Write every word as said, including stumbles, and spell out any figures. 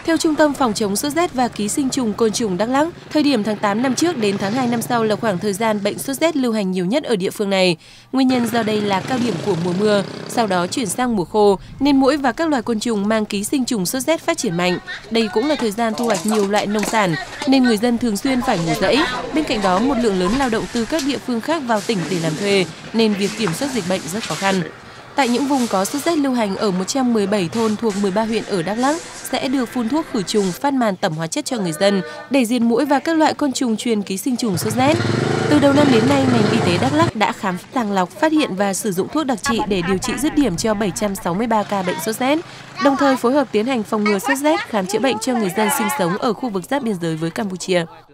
Theo Trung tâm Phòng chống sốt rét và ký sinh trùng côn trùng Đắk Lắk, thời điểm tháng tám năm trước đến tháng hai năm sau là khoảng thời gian bệnh sốt rét lưu hành nhiều nhất ở địa phương này. Nguyên nhân do đây là cao điểm của mùa mưa, sau đó chuyển sang mùa khô, nên muỗi và các loài côn trùng mang ký sinh trùng sốt rét phát triển mạnh. Đây cũng là thời gian thu hoạch nhiều loại nông sản, nên người dân thường xuyên phải ngủ dậy. Bên cạnh đó, một lượng lớn lao động từ các địa phương khác vào tỉnh để làm thuê, nên việc kiểm soát dịch bệnh rất khó khăn. Tại những vùng có sốt rét lưu hành ở một trăm mười bảy thôn thuộc mười ba huyện ở Đắk Lắk sẽ được phun thuốc khử trùng, phát màn tẩm hóa chất cho người dân để diệt muỗi và các loại côn trùng truyền ký sinh trùng sốt rét. Từ đầu năm đến nay, ngành y tế Đắk Lắk đã khám sàng lọc, phát hiện và sử dụng thuốc đặc trị để điều trị dứt điểm cho bảy trăm sáu mươi ba ca bệnh sốt rét, đồng thời phối hợp tiến hành phòng ngừa sốt rét, khám chữa bệnh cho người dân sinh sống ở khu vực giáp biên giới với Campuchia.